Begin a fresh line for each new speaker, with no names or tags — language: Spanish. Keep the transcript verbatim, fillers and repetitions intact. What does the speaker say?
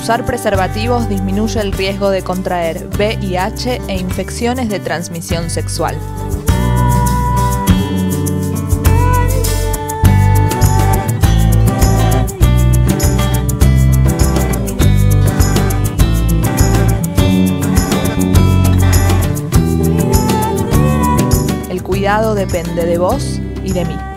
Usar preservativos disminuye el riesgo de contraer V I H e infecciones de transmisión sexual. El cuidado depende de vos y de mí.